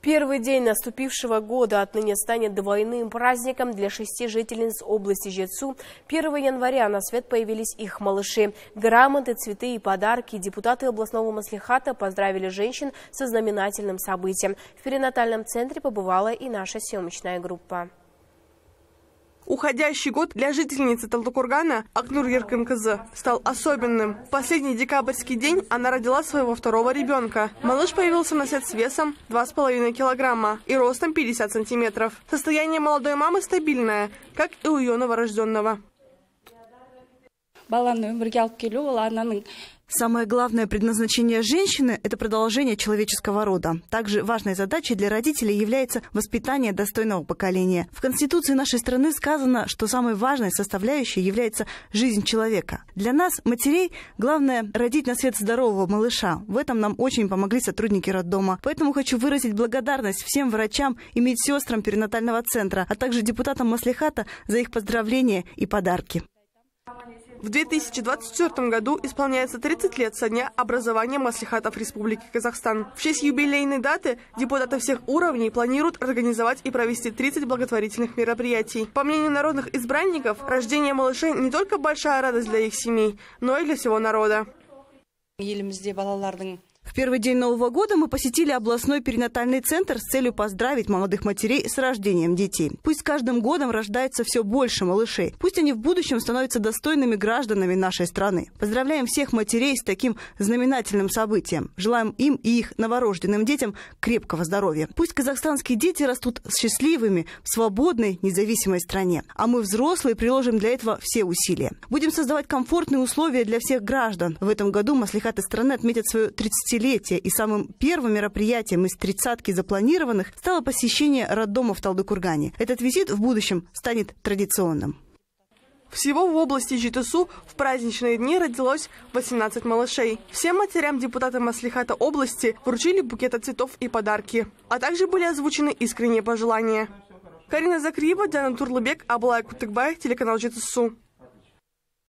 Первый день наступившего года отныне станет двойным праздником для 6 жительниц области Жетысу. 1 января на свет появились их малыши. Грамоты, цветы и подарки. Депутаты областного маслихата поздравили женщин со знаменательным событием. В перинатальном центре побывала и наша съемочная группа. Уходящий год для жительницы Талдыкургана Акнур Еркин-кызы стал особенным. В последний декабрьский день она родила своего второго ребенка. Малыш появился на свет с весом 2,5 килограмма и ростом 50 сантиметров. Состояние молодой мамы стабильное, как и у ее новорожденного. Самое главное предназначение женщины – это продолжение человеческого рода. Также важной задачей для родителей является воспитание достойного поколения. В Конституции нашей страны сказано, что самой важной составляющей является жизнь человека. Для нас, матерей, главное – родить на свет здорового малыша. В этом нам очень помогли сотрудники роддома. Поэтому хочу выразить благодарность всем врачам и медсестрам перинатального центра, а также депутатам маслихата за их поздравления и подарки. В 2024 году исполняется 30 лет со дня образования маслихатов Республики Казахстан. В честь юбилейной даты депутаты всех уровней планируют организовать и провести 30 благотворительных мероприятий. По мнению народных избранников, рождение малышей не только большая радость для их семей, но и для всего народа. В первый день Нового года мы посетили областной перинатальный центр с целью поздравить молодых матерей с рождением детей. Пусть с каждым годом рождается все больше малышей. Пусть они в будущем становятся достойными гражданами нашей страны. Поздравляем всех матерей с таким знаменательным событием. Желаем им и их новорожденным детям крепкого здоровья. Пусть казахстанские дети растут счастливыми в свободной, независимой стране. А мы, взрослые, приложим для этого все усилия. Будем создавать комфортные условия для всех граждан. В этом году маслихаты страны отметят свое 30-летие. И самым первым мероприятием из 30-ки запланированных стало посещение роддома в Талдыкургане. Этот визит в будущем станет традиционным. Всего в области Жетысу в праздничные дни родилось 18 малышей. Всем матерям депутаты маслихата области вручили букеты цветов и подарки, а также были озвучены искренние пожелания. Карина Закриева, Диана Турлыбек, Абылай Кутыкбай, телеканал Жетысу.